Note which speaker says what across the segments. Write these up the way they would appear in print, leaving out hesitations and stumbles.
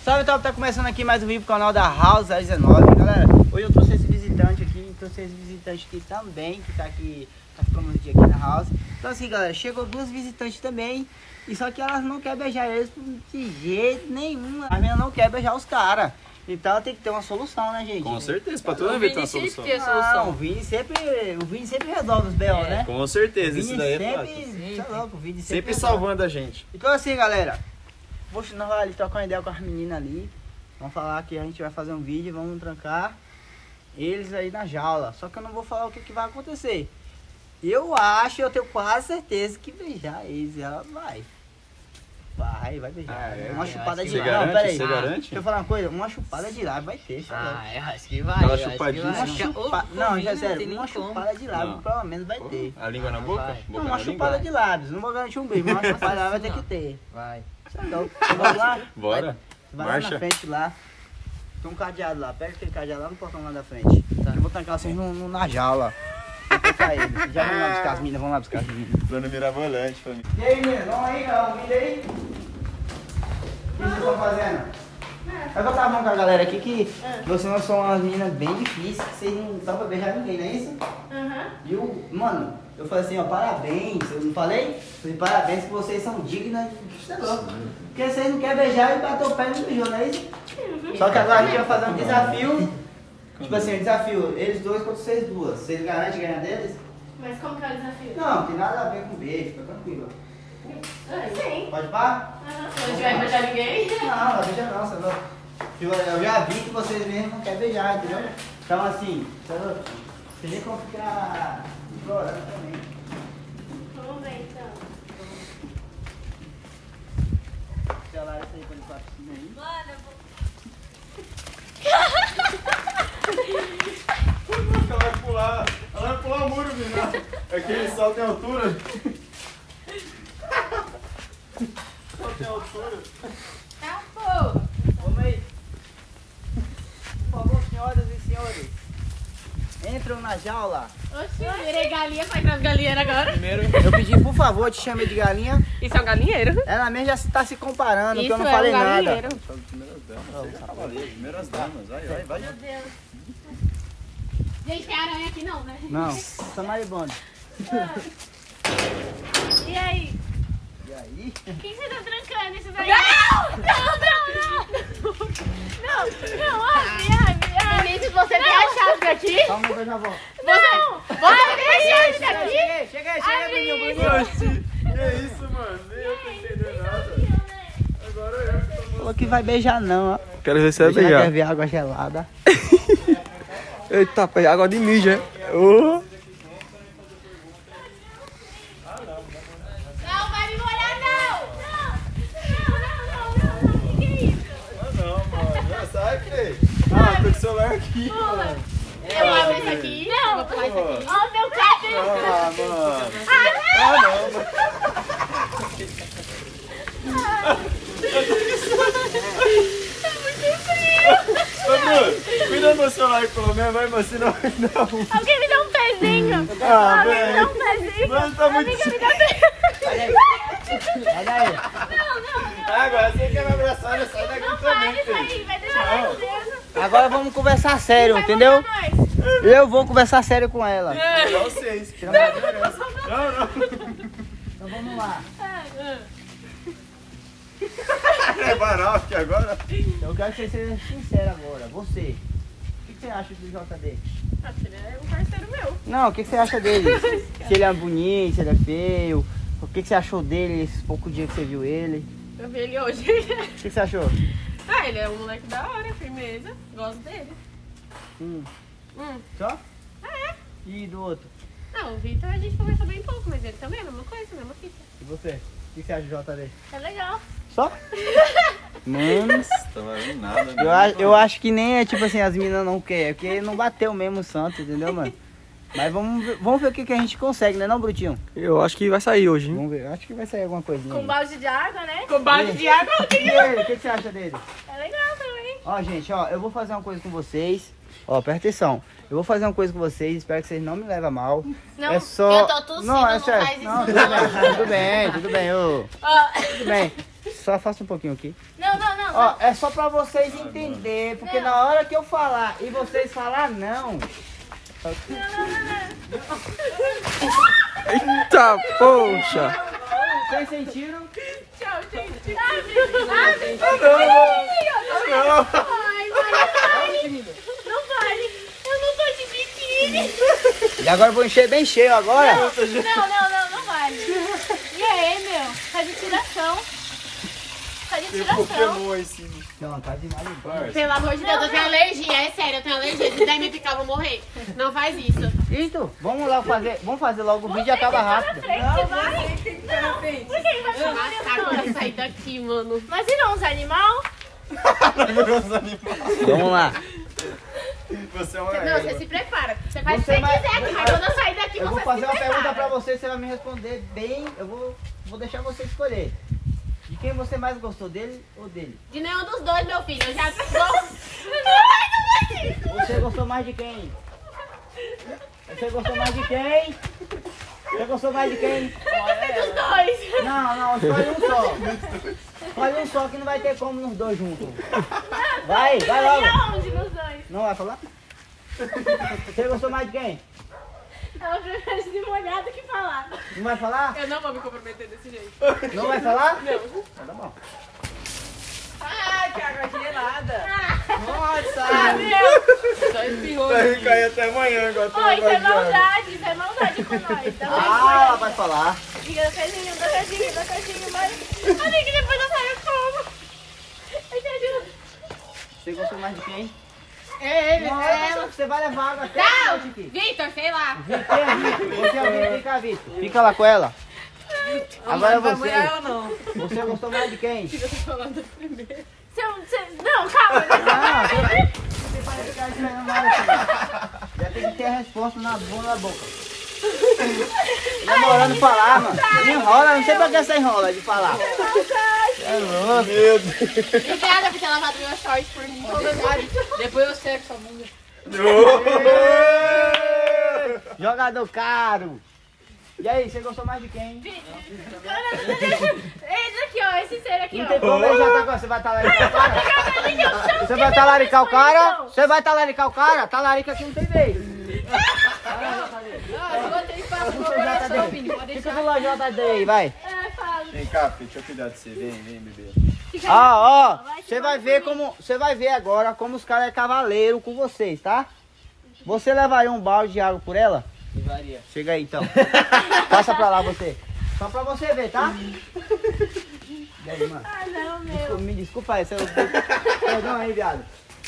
Speaker 1: Salve, top, tá começando aqui mais um vídeo pro canal da House 19, galera. Hoje eu trouxe esse visitante aqui, trouxe esse visitante aqui também, que tá aqui, tá ficando um dia aqui na House. Então assim, galera, chegou duas visitantes também, e só que elas não querem beijar eles de jeito nenhum. A menina não quer beijar os caras. Então tem que ter uma solução, né, gente?
Speaker 2: Com certeza, pra toda vez tem uma solução.
Speaker 1: Não, o Vini sempre resolve os B.O., né?
Speaker 2: Com certeza, isso daí é
Speaker 1: sempre
Speaker 2: salvando a gente.
Speaker 1: Então assim, galera, nós vamos ali trocar uma ideia com as meninas ali. Vamos falar que a gente vai fazer um vídeo, vamos trancar eles aí na jaula. Só que eu não vou falar o que vai acontecer. Eu tenho quase certeza que beijar eles, ela vai. Vai beijar. Uma chupada de lábio. Não, peraí.
Speaker 2: Você garante?
Speaker 1: Deixa eu falar uma coisa. Uma chupada de lábio vai ter.
Speaker 3: Eu acho que vai.
Speaker 2: Aquela chupadinha.
Speaker 1: Não, já sério. Uma chupada de lábio pelo menos vai ter.
Speaker 2: A língua na boca?
Speaker 3: Vai.
Speaker 1: Não, uma chupada de lábios. Não vou garantir um beijo, mas uma chupada de lábio vai ter que ter.
Speaker 3: Vai.
Speaker 1: Vamos lá?
Speaker 2: Bora.
Speaker 1: Vai lá
Speaker 2: Marcha.
Speaker 1: na frente lá. Tem um cadeado lá. Pega aquele cadeado lá no portão lá da frente.
Speaker 3: Tá.
Speaker 1: Eu vou trancar vocês na jaula. Vou trancar eles. Já vamos lá buscar as meninas. Vamos lá buscar as meninas.
Speaker 2: Plano mirabolante, família.
Speaker 1: E aí, meninas? Vamos aí, cara? Um vídeo aí? O que vocês estão fazendo? Eu vou estar falando com a galera aqui que vocês não são umas meninas bem difíceis, que vocês não estão pra beijar ninguém, não é isso? E mano, eu falei assim, ó, parabéns, eu não falei? Falei, parabéns que vocês são dignas de louco. Porque vocês não querem beijar e bater o pé no beijou, não é isso? Só que agora a gente vai fazer um desafio, tipo assim, um desafio, eles dois contra vocês duas. Vocês garantem ganhar deles?
Speaker 4: Mas como que é o desafio?
Speaker 1: Não, tem nada a ver com beijo, fica tranquilo.
Speaker 4: Sim.
Speaker 1: Pode pá?
Speaker 4: Se não vai beijar ninguém.
Speaker 1: Não, não beija não, você não. Eu já vi que vocês mesmos não querem beijar, entendeu? Então assim, vocês nem vão ficar implorando também.
Speaker 4: Vamos ver então.
Speaker 1: Celular isso aí pra limpar a piscina aí.
Speaker 4: Mano, eu
Speaker 2: Ela vai pular o muro, menina. Aquele salto em altura. Salto em altura.
Speaker 4: tá fogo.
Speaker 1: Vamos aí. Por favor, senhoras e senhores, entram na jaula.
Speaker 4: Oxi, virei galinha pra entrar no galinheiro agora.
Speaker 2: Primeiro.
Speaker 1: Eu pedi, por favor, te chamei de galinha.
Speaker 4: Isso é um galinheiro?
Speaker 1: Ela mesmo já está se comparando, que
Speaker 4: Isso
Speaker 1: eu não
Speaker 4: é
Speaker 1: falei
Speaker 4: um
Speaker 1: nada.
Speaker 4: galinheiro.
Speaker 2: Primeiras damas. Primeiras damas. Vai.
Speaker 4: Meu Deus. Gente, tem aranha aqui não, né?
Speaker 1: Não, só maribondo.
Speaker 4: E aí?
Speaker 1: E aí?
Speaker 4: O que você tá trancando isso daí? Não, ai. Vinícius, você tem a chave aqui?
Speaker 1: Calma, eu já volto.
Speaker 4: Vai, deixa a chave daqui.
Speaker 1: Chega, Bruninho.
Speaker 2: Oxi, que isso, mano? Nem eu tô entendendo nada. Agora eu que tô...
Speaker 1: Falou que vai beijar não, ó.
Speaker 2: Quero ver se vai
Speaker 1: Já
Speaker 2: beijar.
Speaker 1: quer ver água gelada.
Speaker 2: Eita, água de mijo, é? Oh.
Speaker 4: Não, vai me molhar não. Que é isso?
Speaker 2: Não, mano. Já sai, filho. Tô com o celular aqui, mano.
Speaker 4: Eu abro isso aqui. Não. Vou pular isso aqui. Ó, meu cabelo.
Speaker 2: Mano.
Speaker 4: Ah,
Speaker 2: Não. Ô, Bruno, cuida do meu celular pelo menos, vai, mas senão não.
Speaker 4: alguém me dá um pezinho.
Speaker 2: Ah,
Speaker 4: Alguém me dá
Speaker 2: velho.
Speaker 4: um pezinho.
Speaker 2: Mano, tá muito...
Speaker 4: Amiga, me dá um pezinho.
Speaker 1: Sai daí.
Speaker 4: Não.
Speaker 2: Agora você quer me abraçar, olha, sai daqui
Speaker 4: Não
Speaker 2: também,
Speaker 4: faz isso aí.
Speaker 2: filho.
Speaker 4: Vai deixar mais Deus.
Speaker 1: Agora vamos conversar sério, entendeu? Eu vou conversar sério com ela.
Speaker 2: Igual vocês. Não, não.
Speaker 1: Então vamos lá.
Speaker 2: É banal aqui agora.
Speaker 1: Eu quero que você seja sincero agora. Você. O que você acha do JD?
Speaker 4: Ele é um parceiro meu.
Speaker 1: Não, o que você acha dele? Se ele é bonito, se ele é feio. O que você achou dele esses poucos dias que você viu ele?
Speaker 4: Eu vi ele hoje.
Speaker 1: O que você achou?
Speaker 4: Ah, ele é um moleque da hora, firmeza. Gosto dele.
Speaker 1: Só? E do outro?
Speaker 4: Não, o Vitor a gente conversa bem pouco, mas ele também é a mesma coisa, a mesma fita.
Speaker 1: E você? O que você acha do JD?
Speaker 4: É legal.
Speaker 1: Só? Mano,
Speaker 2: Tá valendo nada, né?
Speaker 1: eu acho que nem é tipo assim, as meninas não querem, porque não bateu mesmo o santo, entendeu, mano? Mas vamos ver o que a gente consegue, né não, Brutinho?
Speaker 5: Eu acho que vai sair hoje, hein?
Speaker 1: Vamos ver, acho que vai sair alguma coisinha.
Speaker 4: Com
Speaker 1: aí.
Speaker 4: balde de água, né? Com balde de água.
Speaker 1: E ele, o que você acha dele?
Speaker 4: É legal também.
Speaker 1: Ó, gente, ó, eu vou fazer uma coisa com vocês. Ó, presta atenção. Eu vou fazer uma coisa com vocês, espero que vocês não me levem a mal.
Speaker 4: Não,
Speaker 1: É só...
Speaker 4: eu tô tossindo,
Speaker 1: não, é
Speaker 4: não
Speaker 1: sério.
Speaker 4: faz isso
Speaker 1: Não,
Speaker 4: não.
Speaker 1: tudo bem, ô.
Speaker 4: Ó,
Speaker 1: Tudo bem. Só afasta um pouquinho aqui.
Speaker 4: Não.
Speaker 1: Ó, é só pra vocês entenderem, porque na hora que eu falar e vocês falar não.
Speaker 2: Eita, poxa.
Speaker 1: Vocês sentiram?
Speaker 4: Tchau, gente. Não vale. Eu não tô de biquíni.
Speaker 1: E agora eu vou encher bem cheio agora.
Speaker 4: Não vale. E aí, meu? Tá de tiração.
Speaker 2: Tem Pokémon aí em cima.
Speaker 1: Não, tá demais.
Speaker 3: Pelo amor de Deus, eu tenho alergia, é sério, eu tenho alergia. Se der me picar, eu vou morrer. Não faz isso.
Speaker 1: Então, vamos fazer logo o vídeo e acaba rápido.
Speaker 4: Por que ele vai chamar?
Speaker 3: Matar quando eu sair daqui, mano.
Speaker 4: Mas virou uns animal?
Speaker 1: Vamos lá.
Speaker 2: Você é uma
Speaker 3: Não, você se prepara. Você faz o que
Speaker 1: Você
Speaker 3: você
Speaker 1: vai-
Speaker 3: quiser aqui, mas quando eu sair daqui,
Speaker 1: Eu
Speaker 3: você
Speaker 1: vou fazer
Speaker 3: se
Speaker 1: uma
Speaker 3: prepara.
Speaker 1: pergunta pra você, você vai me responder bem. Eu vou deixar você escolher. De quem você mais gostou, dele ou dele?
Speaker 3: De nenhum dos dois, meu filho. Eu já gosto.
Speaker 1: Você gostou mais de quem? Você gostou mais de quem? Você gostou mais de quem?
Speaker 4: Dos dois.
Speaker 1: Não, escolhe um só. Escolhe um só que não vai ter como nos dois juntos. Vai
Speaker 4: E
Speaker 1: logo.
Speaker 4: aonde nos dois?
Speaker 1: Não vai falar? Você gostou mais de quem?
Speaker 4: Ela prefere se molhar do que falar.
Speaker 1: Não vai falar?
Speaker 3: Eu não vou me comprometer desse jeito.
Speaker 1: Não vai falar?
Speaker 3: Não.
Speaker 1: Tá bom.
Speaker 3: Ai, que água gelada.
Speaker 1: Nossa!
Speaker 3: Só espirrou.
Speaker 2: Vai cair até amanhã agora.
Speaker 4: Ô, isso é maldade com nós. Tá
Speaker 1: Ela vai falar.
Speaker 4: Diga do cadinho, mas... Olha que depois eu saio como. Eu te ajudo.
Speaker 1: Você gostou mais de quem?
Speaker 3: É ele,
Speaker 1: Não,
Speaker 3: é ela.
Speaker 1: você vai levar água até a
Speaker 3: Não,
Speaker 1: noite aqui.
Speaker 3: Vitor, sei lá.
Speaker 1: Vitor, você é o Vitor, fica Vitor. Fica lá com ela. Agora é você.
Speaker 3: não.
Speaker 1: Você gostou mais de quem?
Speaker 4: Não, calma.
Speaker 1: Você vai ficar esperando nada, filho. Já tem que ter a resposta na boca. Demorando falar, mano. Enrola, não sei pra que você enrola de falar. É louco.
Speaker 2: Meu Deus.
Speaker 3: Obrigada por ter lavado meu short por mim. Depois eu seco sua bunda.
Speaker 1: Jogador caro. E aí, você gostou mais de quem?
Speaker 4: Esse aqui, ó. Esse ser aqui,
Speaker 1: Não tem
Speaker 4: ó.
Speaker 1: problema, já tá com... Você vai talaricar o cara? Você vai talaricar o cara? Você vai talaricar o cara? Talarica aqui não tem vez.
Speaker 3: Eu botei espaço no meu
Speaker 1: Puxa o
Speaker 3: coração,
Speaker 1: JD.
Speaker 3: filho. Pode
Speaker 1: Fica
Speaker 3: deixar.
Speaker 1: do lado JD aí, vai.
Speaker 4: Fala.
Speaker 2: Vem cá, filho, deixa eu cuidar de você. Vem, bebê.
Speaker 1: Ó, você vai ver você vai ver agora como os caras é cavaleiro com vocês, tá? Você levaria um balde de água por ela?
Speaker 5: Levaria.
Speaker 1: Chega aí então. Passa pra lá você. Só pra você ver, tá? E aí, mano?
Speaker 4: Ah, não, meu.
Speaker 1: Me desculpa aí, perdão aí, viado.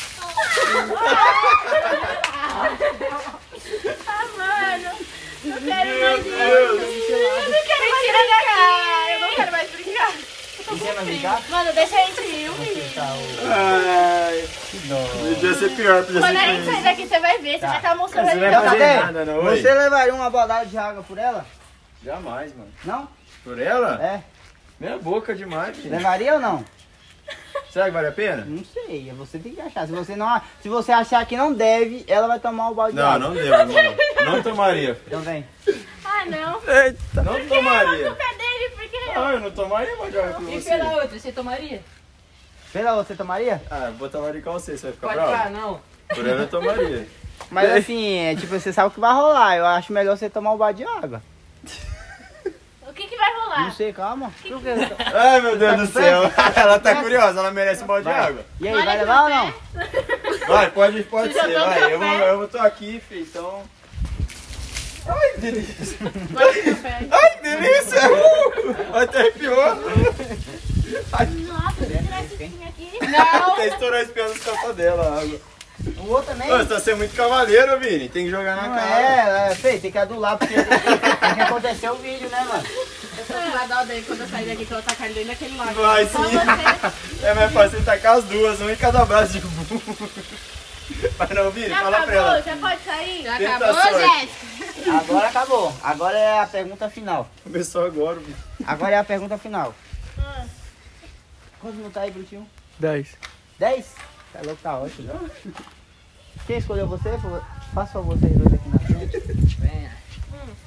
Speaker 4: Ah, mano. Não quero mais isso. Eu não quero mais brincar. Eu não quero mais brincar.
Speaker 1: Você quer mais brincar?
Speaker 4: Mano, deixa a gente ir, filho.
Speaker 2: Ai,
Speaker 1: Que dó.
Speaker 2: podia ser pior, podia
Speaker 4: Quando
Speaker 2: ser
Speaker 4: a gente sair
Speaker 2: pior.
Speaker 4: daqui, você vai ver. Você vai estar mostrando
Speaker 2: Você
Speaker 4: ali.
Speaker 2: vai
Speaker 4: Não,
Speaker 2: fazer
Speaker 1: Cadê?
Speaker 2: nada, não, oi?
Speaker 1: Você levaria uma bodada de água por ela?
Speaker 2: Jamais, mano.
Speaker 1: Não?
Speaker 2: Por ela?
Speaker 1: É.
Speaker 2: Meia boca demais, filho.
Speaker 1: Levaria ou não?
Speaker 2: Será que vale a pena?
Speaker 1: Não sei, você tem que achar. Se você achar que não deve, ela vai tomar o balde de
Speaker 2: Não,
Speaker 1: água.
Speaker 2: não devo, mano. Não tomaria. filho.
Speaker 1: Então vem.
Speaker 4: Ah, não.
Speaker 2: Não tomaria.
Speaker 4: Culpa dele, porque
Speaker 2: Ah, eu não tomaria uma de água com
Speaker 5: E
Speaker 2: você.
Speaker 5: pela outra, você tomaria?
Speaker 1: Pela você tomaria?
Speaker 2: Ah, vou talaricar você vai ficar
Speaker 5: Pode
Speaker 2: bravo?
Speaker 5: ficar, não.
Speaker 2: Por ela eu tomaria.
Speaker 1: Mas assim, tipo, você sabe o que vai rolar. Eu acho melhor você tomar um balde de água.
Speaker 4: o que vai rolar?
Speaker 1: Não sei, calma. Por quê?
Speaker 2: Ai, meu Deus
Speaker 1: Tá
Speaker 2: do
Speaker 1: com
Speaker 2: céu. Ela tá curiosa, ela merece um balde de
Speaker 1: Vai.
Speaker 2: água.
Speaker 1: E aí,
Speaker 4: Olha
Speaker 1: vai
Speaker 4: aqui
Speaker 1: levar ou
Speaker 4: no
Speaker 1: não?
Speaker 2: Vai, pode
Speaker 4: Você
Speaker 2: ser,
Speaker 4: já
Speaker 2: vai.
Speaker 4: tomou
Speaker 2: Eu tô aqui, filho, então... Ai, delícia.
Speaker 3: Pode ir no pé.
Speaker 2: Ai, que delícia. Até arrepiou.
Speaker 4: Nossa, vou tirar esse tinho aqui.
Speaker 2: Até estourou a espinha dos capas dela, a água.
Speaker 1: O outro também?
Speaker 2: Ô, você tá sendo muito cavaleiro, Vini. Tem que jogar na
Speaker 1: Não
Speaker 2: cara.
Speaker 1: feio, tem que adular, porque tem que acontecer o vídeo, né, mano?
Speaker 3: Eu tô com uma dó dele quando eu sair daqui, que eu vou tacar ele dentro daquele lago.
Speaker 2: Vai
Speaker 4: Só
Speaker 2: sim.
Speaker 4: você.
Speaker 2: É mais fácil você tacar as duas, um em cada braço de burro. Vai não, Vini,
Speaker 4: Já
Speaker 2: fala pra ela.
Speaker 4: acabou? Já pode sair?
Speaker 3: Já
Speaker 2: Tenta
Speaker 3: acabou,
Speaker 2: a sorte.
Speaker 3: Jéssica?
Speaker 1: Agora acabou. Agora é a pergunta final.
Speaker 2: Começou agora, Vini.
Speaker 1: Agora é a pergunta final.
Speaker 4: Ah.
Speaker 1: Quantos minutos tá aí, Brutinho?
Speaker 2: 10.
Speaker 1: 10? Tá louco, tá ótimo. Quem escolheu você? Faça só vocês dois aqui na frente.
Speaker 5: Venha.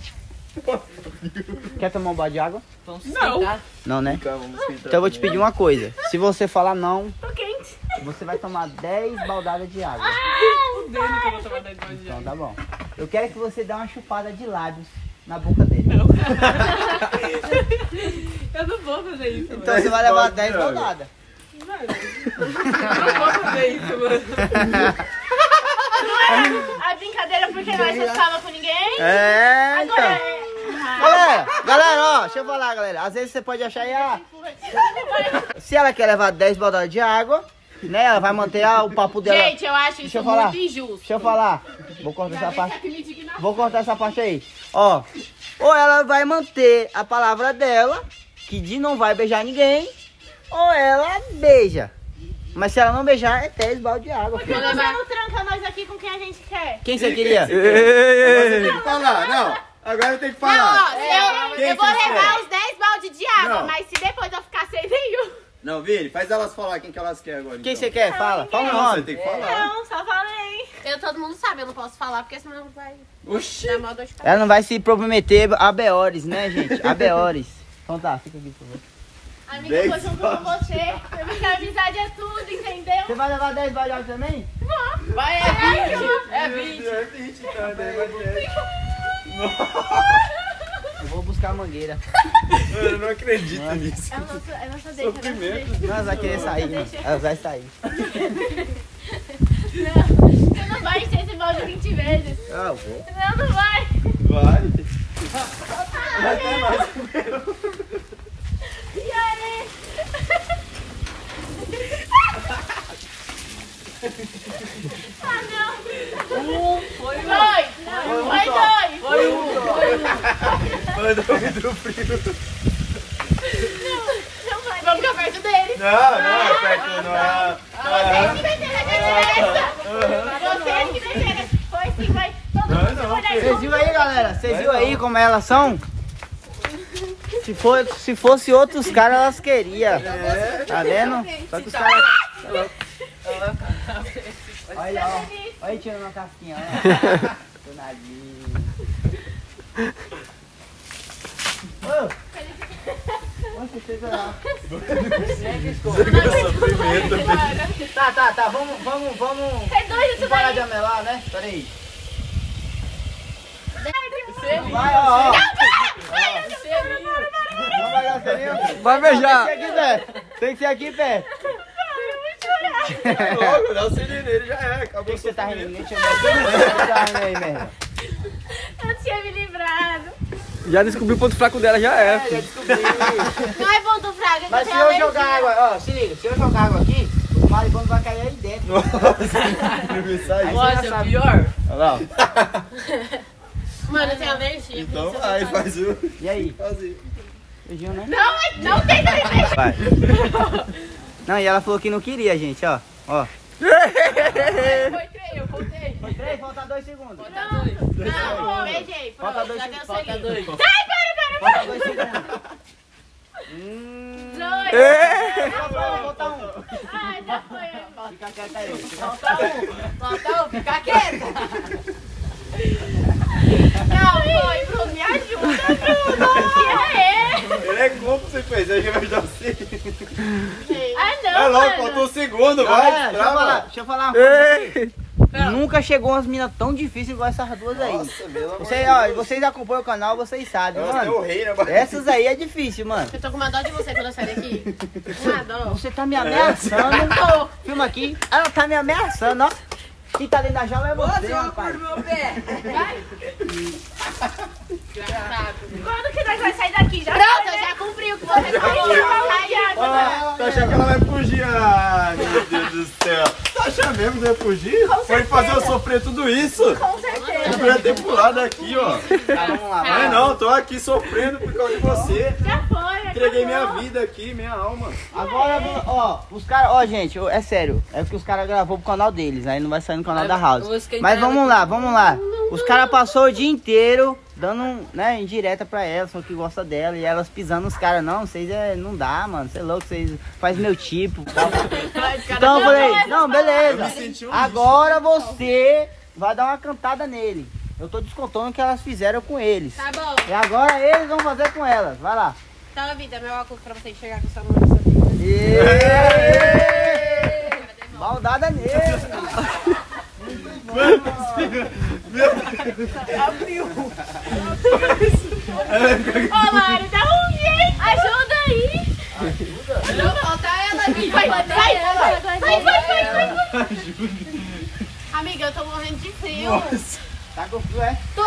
Speaker 1: Quer tomar um balde de água?
Speaker 5: Vamos esquentar.
Speaker 1: Não, né?
Speaker 2: Calma, vamos esquentar.
Speaker 1: Então eu vou te pedir uma coisa. Se você falar não,
Speaker 4: Tô quente.
Speaker 1: você vai tomar 10 baldadas de água.
Speaker 5: Fudendo que eu vou tomar 10 baldes de
Speaker 1: Então
Speaker 5: água.
Speaker 1: tá bom. Eu quero que você dê uma chupada de lábios na boca dele.
Speaker 5: Eu não vou fazer isso,
Speaker 1: Então
Speaker 5: mano.
Speaker 1: você vai levar
Speaker 2: balde
Speaker 1: 10
Speaker 2: de água.
Speaker 1: baldadas.
Speaker 5: Eu não vou fazer isso, mano.
Speaker 4: A brincadeira porque nós não estávamos com ninguém.
Speaker 1: É, então.
Speaker 4: Agora é.
Speaker 1: Galera, ó, deixa eu falar, galera. Às vezes você pode achar aí, se ela quer levar 10 baldadas de água, né? Ela vai manter o papo dela.
Speaker 3: Gente, eu acho
Speaker 1: Deixa
Speaker 3: isso
Speaker 1: eu falar.
Speaker 3: muito injusto.
Speaker 1: Deixa eu falar. Vou cortar essa parte.
Speaker 3: Que me indigna.
Speaker 1: Vou cortar essa parte aí. Ó, ou ela vai manter a palavra dela, que de não vai beijar ninguém, ou ela beija. Mas se ela não beijar, é 10 balde de água.
Speaker 4: Por que
Speaker 1: Filho.
Speaker 4: você não tranca nós aqui com quem a gente quer?
Speaker 1: Quem você queria?
Speaker 2: Agora você tem que falar, não. Agora tem que
Speaker 3: Não, ó,
Speaker 2: falar.
Speaker 3: eu vou
Speaker 2: que
Speaker 3: levar
Speaker 2: quer?
Speaker 3: os 10 baldes de água,
Speaker 2: Não.
Speaker 3: mas se depois eu ficar sem nenhum.
Speaker 2: Não, Vini, faz elas falar quem que elas querem agora.
Speaker 1: Quem
Speaker 2: então.
Speaker 1: você quer? Fala. Fala o
Speaker 2: Não, você
Speaker 1: nome.
Speaker 2: tem que falar.
Speaker 4: Não, só falei.
Speaker 3: Todo mundo sabe, eu não posso falar, porque senão vai
Speaker 2: Oxi.
Speaker 3: dar mal dor de cabeça.
Speaker 1: Ela não vai se comprometer a Beores, né, gente? A Beores. Então tá, fica aqui, por favor.
Speaker 4: Amiga, eu
Speaker 2: 10
Speaker 4: vou junto com você. Porque a amizade é tudo, entendeu?
Speaker 1: Você vai levar 10 balde de água também?
Speaker 5: Vai, é 20. É 20.
Speaker 2: É 20, então, daí vai 10.
Speaker 1: Eu vou buscar a mangueira.
Speaker 2: Mano, eu não acredito nisso.
Speaker 4: É a nossa deixa,
Speaker 2: Sofrimento.
Speaker 1: Não, ela vai querer sair, mano. Ela vai sair.
Speaker 4: Não, você não vai encher esse balde 20 vezes.
Speaker 1: Ah, eu vou.
Speaker 4: Não, não vai.
Speaker 2: Vai. Vai até mais.
Speaker 4: E aí? Ah, não.
Speaker 5: Foi um.
Speaker 4: Dois. Não, foi dois.
Speaker 5: Foi um.
Speaker 2: Mandou muito frio.
Speaker 4: Não vai.
Speaker 3: Vamos ficar perto dele.
Speaker 2: Não, perto não.
Speaker 4: Vocês que meteram a direta. Vocês que meteram. Foi sim, vai. Todo mundo
Speaker 2: Não,
Speaker 4: se olhar
Speaker 2: filho.
Speaker 1: Vocês viram aí, galera? Vocês viram aí como elas são? Se fosse outros caras, elas queriam. Tá vendo? Só que os caras... Olha, ó. Olha aí tirando a casquinha, ó. Tô nadinho. Ô! Onde você vai lá?
Speaker 2: Sofrimento.
Speaker 1: Tá. Vamos
Speaker 4: É doido isso
Speaker 1: parar
Speaker 4: daí.
Speaker 1: de amelar, né? Pera aí.
Speaker 5: Selinho.
Speaker 1: Vai, ó.
Speaker 5: Selinho.
Speaker 1: Não vai dar selinho?
Speaker 6: Vai beijar.
Speaker 1: Tem que ser aqui perto. Tem que ser aqui perto.
Speaker 2: Logo, dá o selinho nele, já é.
Speaker 1: Por
Speaker 2: Acabou
Speaker 1: que
Speaker 2: o
Speaker 1: você tá
Speaker 2: sofrimento.
Speaker 1: rindo? Deixa eu ver. Por que você tá rindo aí, merda?
Speaker 4: Eu tinha me livrado.
Speaker 6: Já descobriu o ponto fraco dela, já é.
Speaker 1: Já descobri.
Speaker 3: Não é ponto fraco,
Speaker 1: Mas se eu jogar água, ó, se liga, se eu jogar água aqui, o maribondo vai cair aí dentro. Aí
Speaker 5: Nossa,
Speaker 1: você já
Speaker 5: é
Speaker 1: sabe.
Speaker 5: pior.
Speaker 1: Olha lá, ó.
Speaker 3: Mano, eu tenho alergia. por
Speaker 2: Então
Speaker 3: isso eu
Speaker 2: vai,
Speaker 3: não faço.
Speaker 2: faz o.
Speaker 1: E aí?
Speaker 2: Faz aí.
Speaker 1: Beijinho, né?
Speaker 4: Não tenta me beijar.
Speaker 1: Vai. Não, e ela falou que não queria, gente, ó. Ó.
Speaker 5: Eu voltei.
Speaker 1: Foi 3, falta 2 segundos.
Speaker 3: Não, beijei. Pronto,
Speaker 1: Falta 2
Speaker 3: já deu
Speaker 1: segundos. Falta
Speaker 3: selinho.
Speaker 1: 2.
Speaker 4: Para.
Speaker 1: Falta 2 segundos.
Speaker 4: Dois.
Speaker 1: Falta 1.
Speaker 4: Ai, já foi.
Speaker 1: Fica quieto aí.
Speaker 3: Falta um, fica quieta. Não, foi, Bruno, me ajuda, Bruno.
Speaker 4: Que é?
Speaker 2: Ele é cúmplice, fez. Aí vai dar o selinho.
Speaker 4: Ah, não,
Speaker 2: É logo,
Speaker 4: mano.
Speaker 2: faltou um segundo,
Speaker 1: Galera,
Speaker 2: vai.
Speaker 1: deixa eu falar uma coisa aqui. Nunca chegou umas minas tão difíceis igual essas duas aí.
Speaker 2: Nossa, pelo amor de
Speaker 1: Vocês,
Speaker 2: Deus.
Speaker 1: ó, vocês acompanham o canal, vocês sabem,
Speaker 2: Nossa, tem o
Speaker 1: mano.
Speaker 2: rei na barriga.
Speaker 1: Essas aí é difícil, mano.
Speaker 3: Eu tô com uma dó de você quando eu sair daqui. Uma dó.
Speaker 1: Você tá me ameaçando. Filma aqui. Ela tá me ameaçando, ó. Quem tá dentro da jaula é você, rapaz.
Speaker 5: meu pé.
Speaker 3: Engraçado.
Speaker 4: Quando que nós vamos sair daqui? Já
Speaker 3: Pronto,
Speaker 4: foi,
Speaker 3: eu
Speaker 4: né?
Speaker 3: já cumpri o que você falou.
Speaker 2: Ah, tá achando que ela vai fugir? Ah, meu Deus do céu. Tá achando mesmo que vai fugir? Foi fazer eu sofrer tudo isso?
Speaker 4: Com certeza.
Speaker 2: Eu podia ter pulado aqui, ó.
Speaker 1: Tá, vamos lá,
Speaker 2: Mas
Speaker 1: vai.
Speaker 2: não, tô aqui sofrendo por causa de você.
Speaker 4: Já foi.
Speaker 2: Entreguei
Speaker 4: acabou.
Speaker 2: minha vida aqui, minha alma.
Speaker 1: Agora, ó, os caras, ó, gente, é sério. É que os caras gravou pro canal deles, aí não vai sair no canal da House.
Speaker 5: vou esquentar
Speaker 1: Mas vamos
Speaker 5: ela
Speaker 1: lá. Os caras passou o dia inteiro dando, né, indireta pra elas, só que gosta dela. E elas pisando nos caras, não, vocês não dá, mano. Você é louco, vocês fazem meu tipo. Tal. Então eu falei, não, beleza.
Speaker 2: Eu me senti um
Speaker 1: Agora você vai dar uma cantada nele. Eu tô descontando o que elas fizeram com eles.
Speaker 3: Tá bom.
Speaker 1: E agora eles vão fazer com elas. Vai lá.
Speaker 3: Então, vida, meu óculos pra você enxergar com o seu nome na sua vida.
Speaker 1: Maldada nele.
Speaker 4: Abriu. Ô, Mário, dá um jeito. Ajuda aí.
Speaker 3: Não, falta ela, amiga.
Speaker 4: Vai.
Speaker 3: Amiga, eu tô morrendo de frio.
Speaker 1: Tá com frio, é?
Speaker 4: Tô.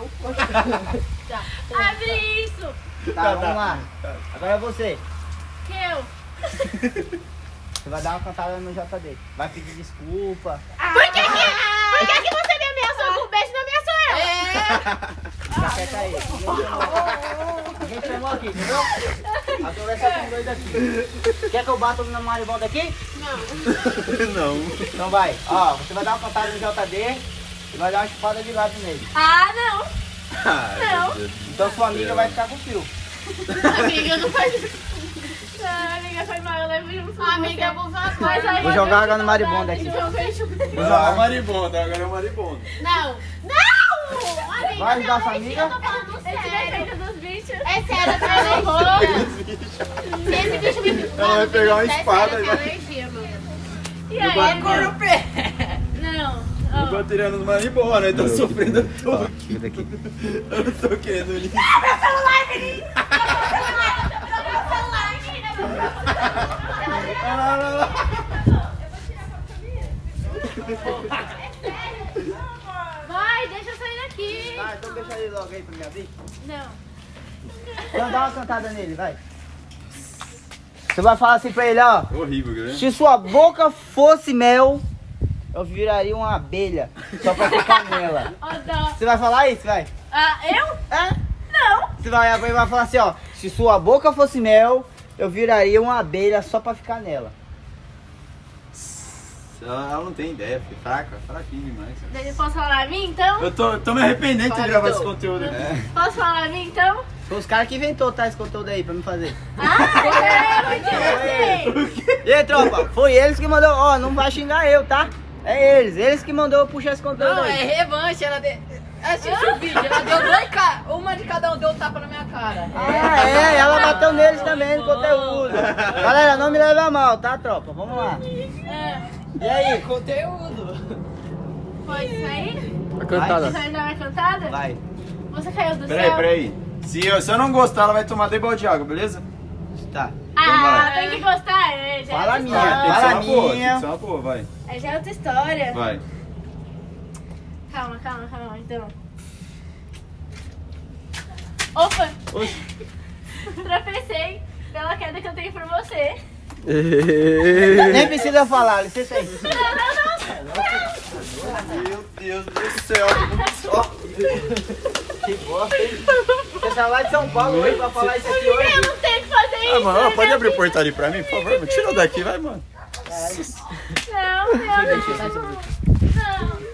Speaker 4: Abre isso.
Speaker 1: Tá, vamos lá. Agora é você.
Speaker 4: Que eu.
Speaker 1: Você vai dar uma cantada no JD. Vai pedir desculpa.
Speaker 4: Por que você me ameaçou com um beijo e não ameaçou ela?
Speaker 1: Já quer cair. A gente chamou aqui, entendeu? A conversa com dois aqui. Quer que eu bata na maribondo aqui?
Speaker 2: Não.
Speaker 1: Então vai. Ó, você vai dar uma cantada no JD e vai dar uma chupada de lado nele.
Speaker 4: Ah, não.
Speaker 2: Não.
Speaker 1: Então sua amiga vai ficar com fio.
Speaker 3: Amiga, não faz isso.
Speaker 4: Ah, amiga, foi mal, eu levo junto.
Speaker 3: Amiga, por favor.
Speaker 4: Mas aí
Speaker 1: Vou
Speaker 4: eu
Speaker 1: jogar
Speaker 4: vejo
Speaker 1: água no maribondo
Speaker 4: maldade,
Speaker 1: aqui.
Speaker 4: eu vejo-
Speaker 2: Vou jogar maribondo, agora é o maribondo.
Speaker 3: Não. Amiga,
Speaker 1: Vai ajudar sua amiga?
Speaker 3: eu tô falando
Speaker 4: Esse
Speaker 3: sério.
Speaker 4: defeito dos bichos.
Speaker 3: É sério, eu tenho alergia. Se esse bicho me picar,
Speaker 2: Ela vai pegar uma
Speaker 3: é
Speaker 2: espada
Speaker 3: sério,
Speaker 2: e
Speaker 3: eu
Speaker 2: vai-
Speaker 3: tenho alergia, mano.
Speaker 4: E aí,
Speaker 5: Agora o pé.
Speaker 4: Não.
Speaker 2: Eu tô tirando os maribondo, aí tá sofrendo, eu tô aqui.
Speaker 1: Daqui.
Speaker 2: Eu não tô querendo ir.
Speaker 4: Vai, deixa eu sair daqui.
Speaker 1: Tá, então deixa ele logo aí pra me abrir.
Speaker 4: Não.
Speaker 1: Então dá uma cantada nele, vai. Você vai falar assim pra ele, ó.
Speaker 2: Horrível, né?
Speaker 1: Se sua boca fosse mel, eu viraria uma abelha só pra ficar nela.
Speaker 4: Ó, dó.
Speaker 1: Você vai falar isso, vai?
Speaker 4: Ah, eu?
Speaker 1: É?
Speaker 4: Não.
Speaker 1: Você vai falar assim, ó. Se sua boca fosse mel, eu viraria uma abelha só pra ficar nela.
Speaker 2: Ela não tem ideia, filho. Fraquinho demais.
Speaker 4: Eu posso falar a mim, então?
Speaker 2: Eu tô me arrependendo de gravar esse conteúdo aqui.
Speaker 4: Posso falar a mim, então?
Speaker 1: Foi os caras que inventou, tá, esse conteúdo aí pra me fazer.
Speaker 4: Ah, eu sei.
Speaker 1: E aí, tropa? Foi eles que mandou, ó, não vai xingar eu, tá? É eles que mandou eu puxar esse conteúdo
Speaker 5: Não, é
Speaker 1: aí.
Speaker 5: revanche. Ela assiste o vídeo. Ela deu uma de cada um deu um tapa na minha cara.
Speaker 1: Ah, é, ela bateu neles também no conteúdo. Galera, não me leve a mal, tá, tropa? Vamos lá. E aí?
Speaker 5: Conteúdo.
Speaker 4: Foi isso aí?
Speaker 6: A cantada.
Speaker 4: Você vai dar uma cantada?
Speaker 1: Vai.
Speaker 4: Você caiu do céu?
Speaker 2: Peraí. Se eu não gostar, ela vai tomar 2 balde de água, beleza?
Speaker 1: Tá.
Speaker 4: Ah, tem que gostar. Já
Speaker 1: Fala
Speaker 4: é
Speaker 1: a
Speaker 4: outra
Speaker 1: minha.
Speaker 4: história.
Speaker 2: Tem que ser
Speaker 1: Fala
Speaker 2: uma boa, tem
Speaker 1: minha.
Speaker 2: que ser uma boa, vai.
Speaker 4: Aí já é outra história.
Speaker 2: Vai.
Speaker 4: Calma. Então. Opa! Tropecei pela queda que eu tenho por você.
Speaker 1: Nem precisa falar, licença aí.
Speaker 2: Meu Deus do céu.
Speaker 1: Que bosta, hein? Você tá lá de São Paulo hoje pra falar isso aqui hoje?
Speaker 4: Eu não tenho que fazer
Speaker 2: Ah,
Speaker 4: isso.
Speaker 2: mano,
Speaker 4: né,
Speaker 2: pode
Speaker 4: meu
Speaker 2: abrir o
Speaker 4: filho?
Speaker 2: portão ali pra mim, por favor? Mano? Tira daqui, vai, mano.
Speaker 4: Não.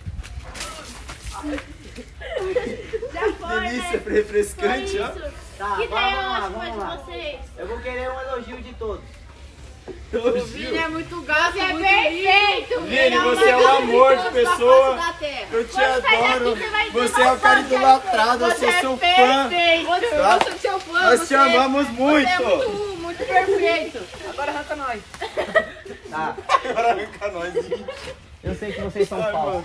Speaker 4: Já foi,
Speaker 2: Delícia,
Speaker 4: né?
Speaker 2: refrescante,
Speaker 4: Foi
Speaker 2: ó.
Speaker 4: isso.
Speaker 1: Tá,
Speaker 4: Que ideia ótima
Speaker 1: vamos
Speaker 4: de
Speaker 1: lá.
Speaker 4: vocês.
Speaker 1: Eu vou querer um elogio de todos.
Speaker 3: Vini é muito gato,
Speaker 4: Você é
Speaker 3: muito
Speaker 4: perfeito.
Speaker 2: Vini, você é um amor de pessoa. Eu te
Speaker 4: Quando sair daqui,
Speaker 2: adoro.
Speaker 4: você vai
Speaker 2: Você é o cara idolatrado, eu sou seu fã. Tá?
Speaker 3: Eu sou seu fã.
Speaker 2: Nós te amamos
Speaker 3: Você é
Speaker 2: muito.
Speaker 3: muito perfeito.
Speaker 5: Agora arranca nós.
Speaker 1: Tá.
Speaker 2: Agora arranca nós.
Speaker 1: Eu sei que vocês são
Speaker 2: Ai,
Speaker 1: falsos.
Speaker 2: mano.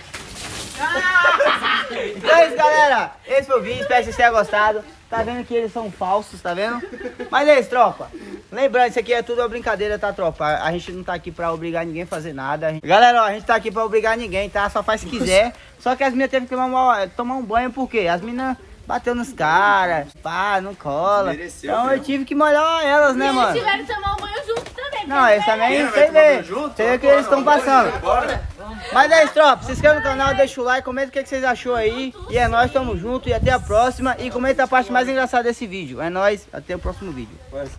Speaker 1: Então é isso, galera. Esse foi o vídeo. Espero que vocês tenham gostado. Tá vendo que eles são falsos, tá vendo? Mas é isso, tropa. Lembrando, isso aqui é tudo uma brincadeira, tá, tropa? A gente não tá aqui pra obrigar ninguém a fazer nada. Galera, ó, a gente tá aqui pra obrigar ninguém, tá? Só faz se quiser. Só que as meninas teve que tomar um banho, por quê? As meninas bateu nos caras, pá, não cola.
Speaker 2: Mereceu,
Speaker 1: Então eu
Speaker 2: mesmo.
Speaker 1: tive que molhar elas, né,
Speaker 4: Eles
Speaker 1: mano?
Speaker 4: tiveram que tomar um banho junto também.
Speaker 1: Não, eles também,
Speaker 2: Vai
Speaker 1: sei
Speaker 2: tomar
Speaker 1: ver.
Speaker 2: banho junto?
Speaker 1: Sei ver o que eles estão passando.
Speaker 2: Bora.
Speaker 1: Mas é isso, tropa. Se inscreva no canal, deixa o like, comenta o que vocês achou aí. E é nóis, tamo junto e até a próxima. E comenta a parte mais engraçada desse vídeo. É nóis, até o próximo vídeo.